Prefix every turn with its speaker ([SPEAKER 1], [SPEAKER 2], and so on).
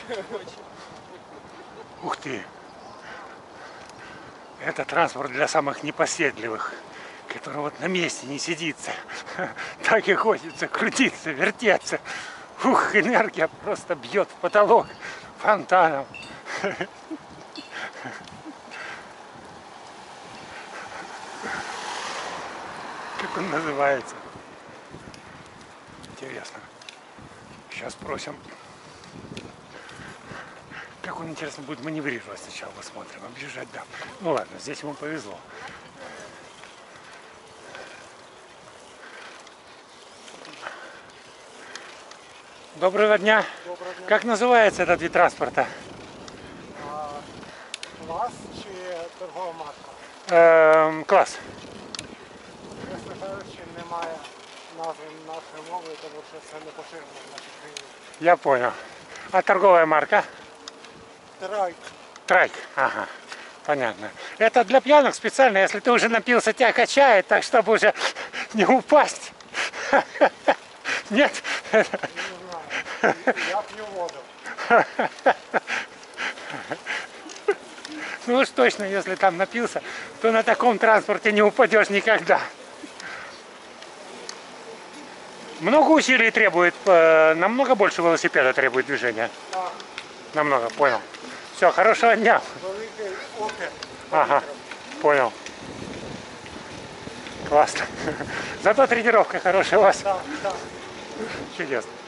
[SPEAKER 1] Ух ты! Это транспорт для самых непоседливых, который вот на месте не сидится. Так и хочется крутиться, вертеться. Ух, энергия просто бьет в потолок фонтаном. Как он называется? Интересно. Сейчас спросим. Как он, интересно, будет маневрировать сначала, посмотрим. Объезжать, да. Ну ладно, здесь ему повезло. Доброго дня.
[SPEAKER 2] Доброго дня.
[SPEAKER 1] Как называется этот вид транспорта?
[SPEAKER 2] Клас чи торгова марка?
[SPEAKER 1] Класс.
[SPEAKER 2] Чесно кажучи, немає назви нашої мови, тому що це не поширено в нашій країні.
[SPEAKER 1] Я понял. А торговая марка?
[SPEAKER 2] Трайк.
[SPEAKER 1] Трайк. Ага. Понятно. Это для пьяных специально, если ты уже напился, тебя качает, так чтобы уже не упасть. Нет?
[SPEAKER 2] Не знаю. Я п'ю воду.
[SPEAKER 1] Ну уж точно, если там напился, то на таком транспорте не упадешь никогда. Много усилий требует, намного больше велосипеда требует движения.
[SPEAKER 2] Так,
[SPEAKER 1] Намного, понял. Все, хорошего дня.
[SPEAKER 2] великий опір.
[SPEAKER 1] Ага, понял. Классно. Зато тренировка хорошая у вас.
[SPEAKER 2] Так, так.
[SPEAKER 1] Чудесно.